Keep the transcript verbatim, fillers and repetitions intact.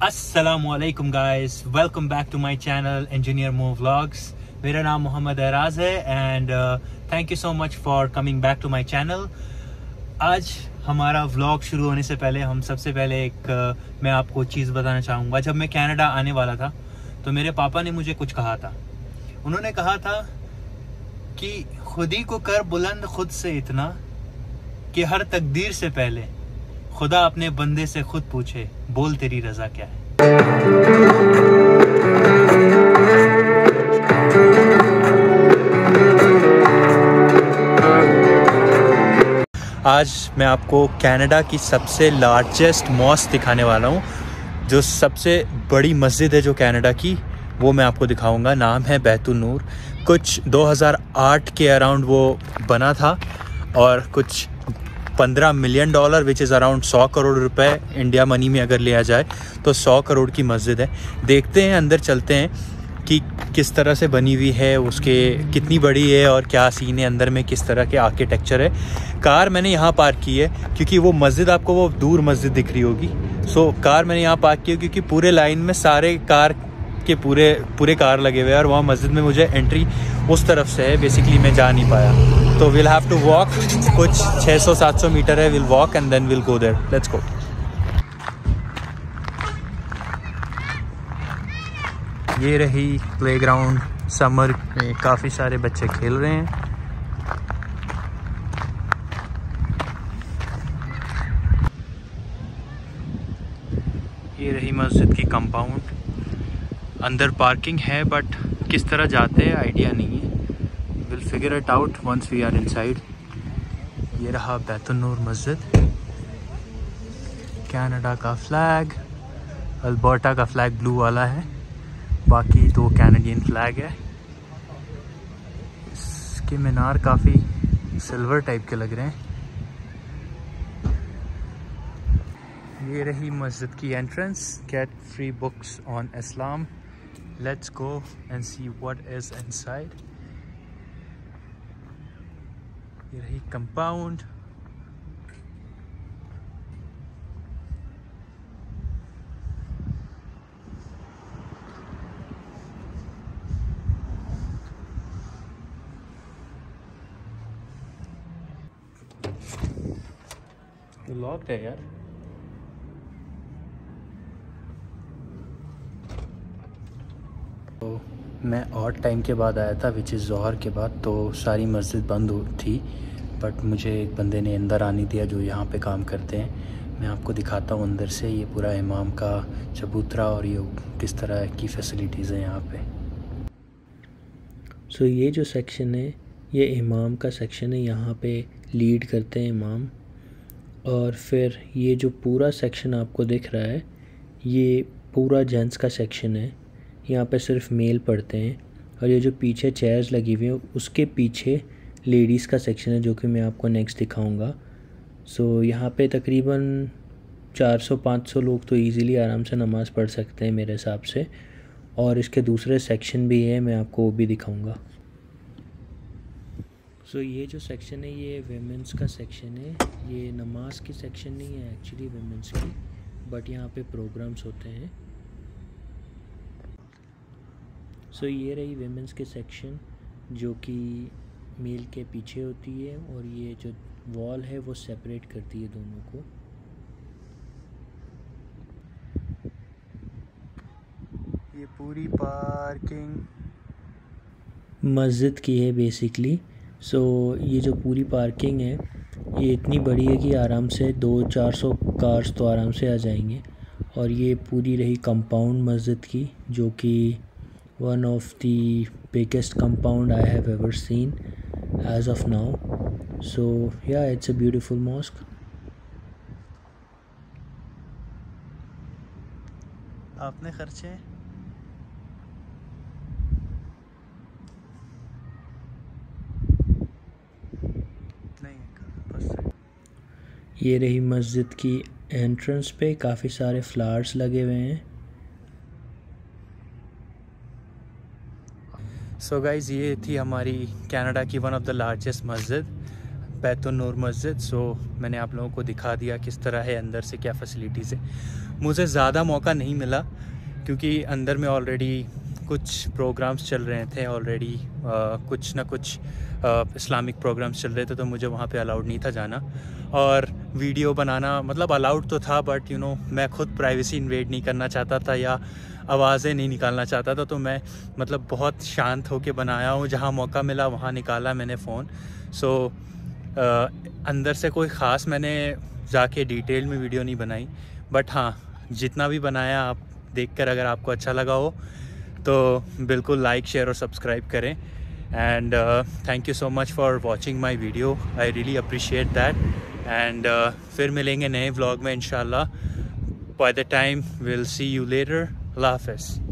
अस्सलामुअलैकुम guys, welcome back to my channel engineer move vlogs. मेरा नाम मोहम्मद एराज है and thank you so much for coming back to my channel. आज हमारा vlog शुरू होने से पहले हम सबसे पहले एक uh, मैं आपको चीज़ बताना चाहूँगा। जब मैं कनाडा आने वाला था तो मेरे पापा ने मुझे कुछ कहा था। उन्होंने कहा था कि खुद ही को कर बुलंद खुद से इतना कि हर तकदीर से पहले खुदा अपने बंदे से खुद पूछे, बोल तेरी रजा क्या है। आज मैं आपको कनाडा की सबसे लार्जेस्ट मॉस्क दिखाने वाला हूँ। जो सबसे बड़ी मस्जिद है जो कनाडा की, वो मैं आपको दिखाऊंगा। नाम है बैतुल नूर। कुछ दो हज़ार आठ के अराउंड वो बना था और कुछ पंद्रह million dollar which is around सौ करोड़ रुपए इंडिया मनी में अगर लिया जाए तो सौ करोड़ की मस्जिद है। देखते हैं, अंदर चलते हैं कि किस तरह से बनी हुई है, उसके कितनी बड़ी है और क्या सीन है अंदर में, किस तरह के आर्किटेक्चर है। कार मैंने यहाँ पार्क की है क्योंकि वो मस्जिद आपको वो दूर मस्जिद दिख रही होगी। सो कार मैंने यहाँ पार्क की है क्योंकि पूरे लाइन में सारे कार के पूरे पूरे कार लगे हुए हैं और वहाँ मस्जिद में मुझे एंट्री उस तरफ से है। बेसिकली मैं जा नहीं पाया, तो विल हैव टू वॉक। कुछ छह सौ सात सौ मीटर है, will walk and then will go there. Let's go. ये रही प्लेग्राउंड। समर में काफ़ी सारे बच्चे खेल रहे हैं। ये रही मस्जिद की कंपाउंड। अंदर पार्किंग है बट किस तरह जाते हैं आइडिया नहीं है। Will figure it out once we are inside. ये रहा बैतुल नूर मस्जिद। कनाडा का फ्लैग, अल्बर्टा का फ्लैग ब्लू वाला है, बाकी दो कैनेडियन फ्लैग है। इसके मीनार काफ़ी सिल्वर टाइप के लग रहे हैं। ये रही मस्जिद की entrance. Get free books on Islam. Let's go and see what is inside. ये रही कंपाउंड। लॉक्ड है यार। तो मैं और टाइम के बाद आया था विच इज़ ज़ोहर के बाद, तो सारी मस्जिद बंद थी। बट मुझे एक बंदे ने अंदर आने दिया जो यहाँ पे काम करते हैं। मैं आपको दिखाता हूँ अंदर से ये पूरा इमाम का चबूतरा और ये किस तरह की फैसिलिटीज़ हैं यहाँ पे। सो so, ये जो सेक्शन है ये इमाम का सेक्शन है। यहाँ पे लीड करते हैं इमाम। और फिर ये जो पूरा सेक्शन आपको दिख रहा है ये पूरा जेंट्स का सेक्शन है। यहाँ पे सिर्फ मेल पढ़ते हैं। और ये जो पीछे चेयर्स लगी हुई हैं उसके पीछे लेडीज़ का सेक्शन है जो कि मैं आपको नेक्स्ट दिखाऊंगा। सो so, यहाँ पे तकरीबन चार सौ पाँच सौ लोग तो इजीली आराम से नमाज़ पढ़ सकते हैं मेरे हिसाब से। और इसके दूसरे सेक्शन भी है, मैं आपको वो भी दिखाऊंगा। सो so, ये जो सेक्शन है ये वेमेंस का सेक्शन है। ये नमाज की सेक्शन नहीं है एक्चुअली वेमेंस की, बट यहाँ पे प्रोग्राम्स होते हैं। सो so, ये रही वेमेंस के सेक्शन जो कि मेल के पीछे होती है और ये जो वॉल है वो सेपरेट करती है दोनों को। ये पूरी पार्किंग मस्जिद की है बेसिकली। सो so, ये जो पूरी पार्किंग है ये इतनी बड़ी है कि आराम से दो चार सौ कार्स तो आराम से आ जाएंगे। और ये पूरी रही कंपाउंड मस्जिद की जो कि one of the biggest compound I have ever seen as of now. So yeah, it's a beautiful mosque. आपने खर्चे नहीं बस। ये रही मस्जिद की एंट्रेंस पे काफ़ी सारे फ्लावर्स लगे हुए हैं। सो गाइज़, ये थी हमारी कनाडा की वन ऑफ द लार्जेस्ट मस्जिद बैतुल नूर मस्जिद। सो मैंने आप लोगों को दिखा दिया किस तरह है, अंदर से क्या फ़ैसिलिटीज़ है। मुझे ज़्यादा मौका नहीं मिला क्योंकि अंदर में ऑलरेडी कुछ प्रोग्राम्स चल रहे थे ऑलरेडी, कुछ ना कुछ इस्लामिक प्रोग्राम्स चल रहे थे, तो मुझे वहाँ पे अलाउड नहीं था जाना। और वीडियो बनाना मतलब अलाउड तो था, बट यू नो मैं खुद प्राइवेसी इन्वेड नहीं करना चाहता था या आवाज़ें नहीं निकालना चाहता था। तो मैं मतलब बहुत शांत होके बनाया हूँ, जहाँ मौका मिला वहाँ निकाला मैंने फ़ोन। सो so, अंदर से कोई ख़ास मैंने जाके डिटेल में वीडियो नहीं बनाई, बट हाँ जितना भी बनाया आप देखकर अगर आपको अच्छा लगा हो तो बिल्कुल लाइक शेयर और सब्सक्राइब करें। And thank you so much for watching my video, I really appreciate that. And फिर मिलेंगे नए व्लॉग में इंशाल्लाह। By the time will see you later. अल्लाह हाफ़िज़।